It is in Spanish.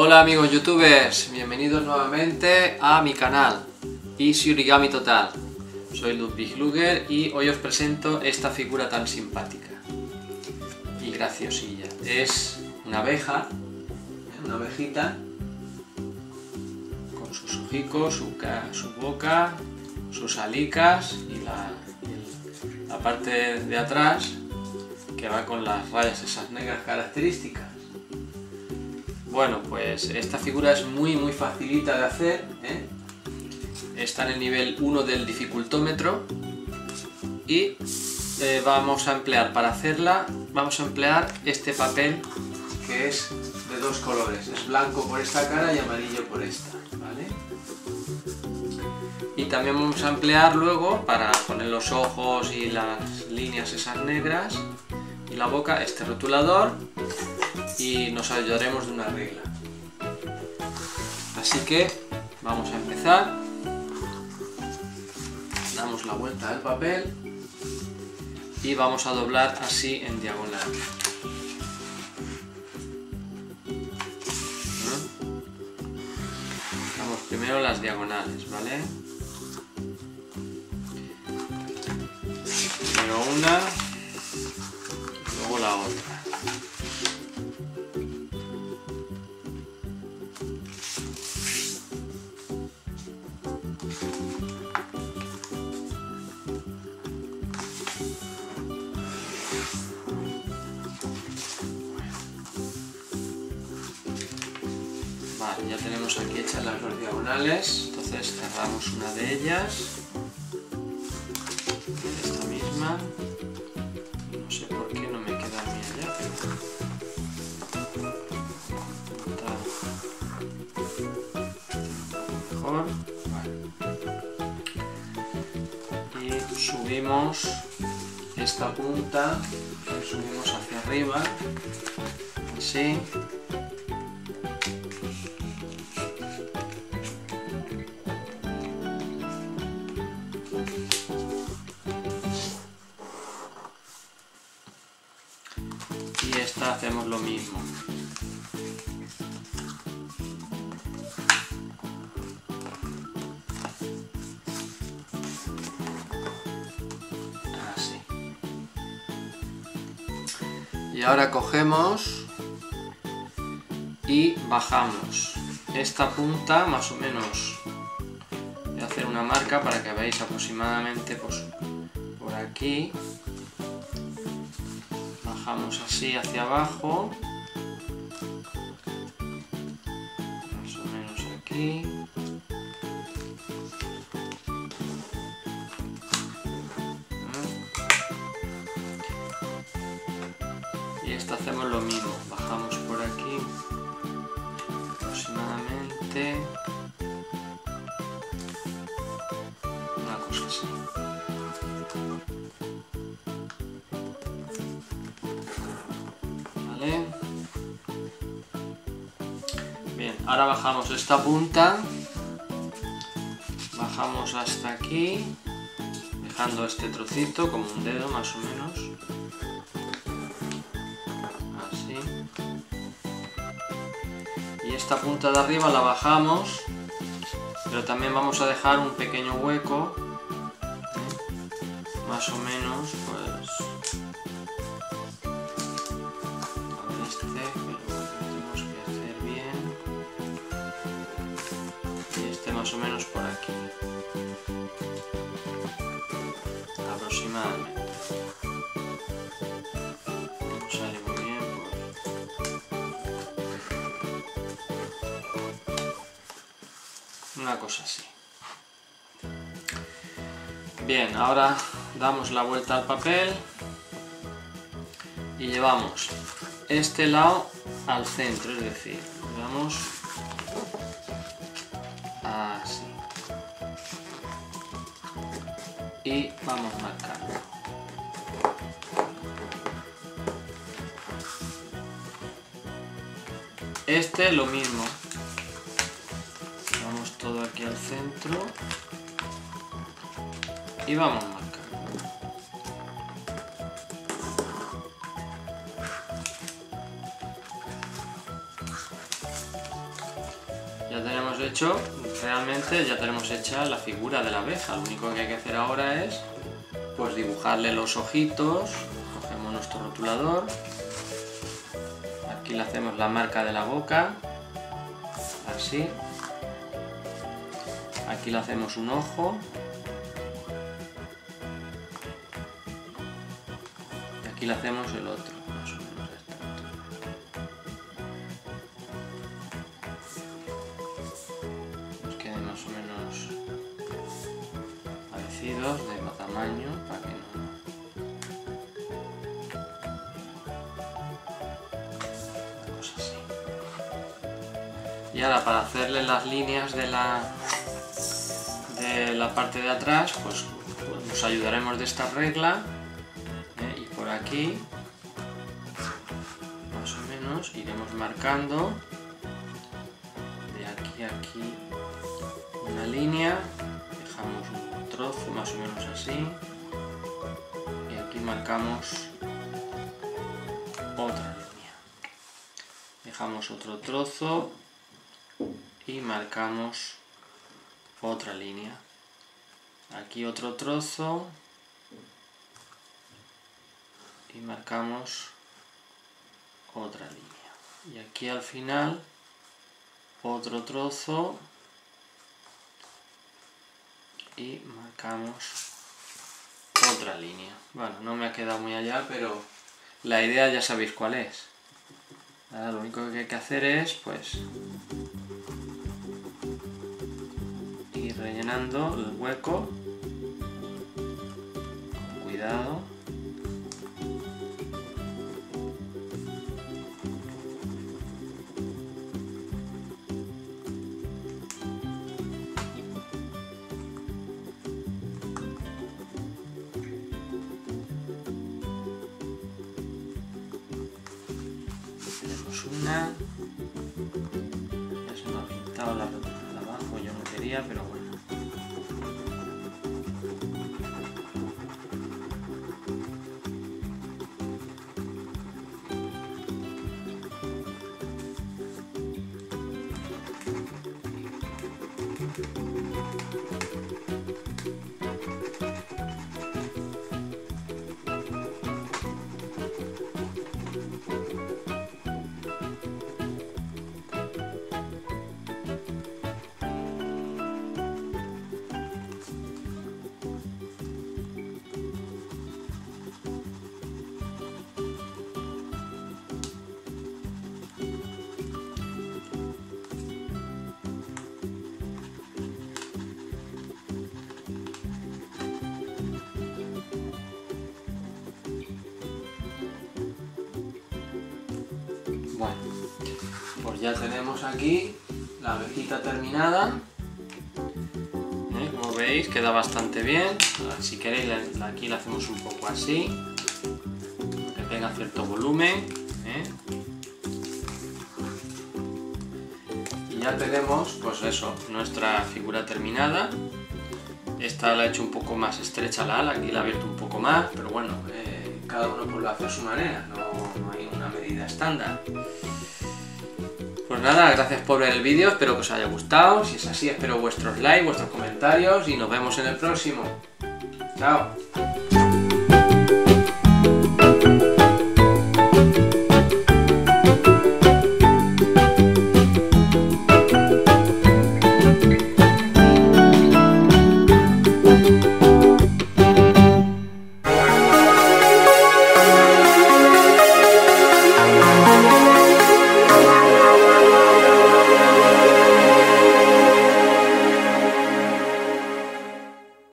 Hola amigos youtubers, bienvenidos nuevamente a mi canal Easy Origami Total. Soy Ludwig Luger y hoy os presento esta figura tan simpática y graciosilla. Es una abeja, una abejita con sus hocicos, su boca, sus alicas y la parte de atrás que va con las rayas esas negras características. Bueno, pues esta figura es muy facilita de hacer, está en el nivel 1 del dificultómetro y vamos a emplear para hacerla, vamos a emplear este papel que es de dos colores, es blanco por esta cara y amarillo por esta, ¿vale? Y también vamos a emplear luego para poner los ojos y las líneas esas negras y la boca este rotulador. Y nos ayudaremos de una regla. Así que vamos a empezar. Damos la vuelta del papel y vamos a doblar así en diagonal. Damos primero las diagonales, ¿vale? Primero una, luego la otra. Vale, ya tenemos aquí hechas las dos diagonales, entonces cerramos una de ellas, esta misma, no sé por qué no me queda a mí allá, pero mejor, vale. Y subimos esta punta, subimos hacia arriba, así. Y esta hacemos lo mismo. Así. Y ahora cogemos y bajamos esta punta más o menos. Voy a hacer una marca para que veáis aproximadamente pues, por aquí. Bajamos así hacia abajo, más o menos aquí. Y esta hacemos lo mismo, bajamos por aquí aproximadamente, una cosa así. Bien, ahora bajamos esta punta, bajamos hasta aquí, dejando este trocito como un dedo más o menos, así. Y esta punta de arriba la bajamos, pero también vamos a dejar un pequeño hueco, más o menos, pues más o menos por aquí, aproximadamente. No sale muy bien, pues. Una cosa así. Bien, ahora damos la vuelta al papel y llevamos este lado al centro, es decir, llevamos así y vamos marcando. Este lo mismo, vamos todo aquí al centro y vamos marcando. Ya tenemos hecho, realmente ya tenemos hecha la figura de la abeja. Lo único que hay que hacer ahora es pues dibujarle los ojitos. Cogemos nuestro rotulador, aquí le hacemos la marca de la boca, así, aquí le hacemos un ojo, y aquí le hacemos el otro, más o menos de esta altura. Nos queden más o menos parecidos de tamaño para que no... Y ahora para hacerle las líneas de la parte de atrás, pues nos ayudaremos de esta regla, y por aquí más o menos iremos marcando de aquí a aquí una línea, dejamos un trozo más o menos así y aquí marcamos otra línea, dejamos otro trozo y marcamos otra línea, aquí otro trozo y marcamos otra línea, y aquí al final otro trozo y marcamos otra línea. Bueno, no me ha quedado muy allá, pero la idea ya sabéis cuál es. Ahora lo único que hay que hacer es pues ir rellenando el hueco con cuidado. Tenemos una, ya se me ha pintado la de abajo, yo no quería, pero bueno. Bueno, pues ya tenemos aquí la abejita terminada. Como veis queda bastante bien. Ahora, si queréis aquí la hacemos un poco así, que tenga cierto volumen. Y ya tenemos pues eso, nuestra figura terminada. Esta la he hecho un poco más estrecha la ala, aquí la he abierto un poco más, pero bueno, cada uno pues lo hace a su manera, no hay una medida estándar. Pues nada, gracias por ver el vídeo, espero que os haya gustado. Si es así, espero vuestros likes, vuestros comentarios y nos vemos en el próximo. Chao.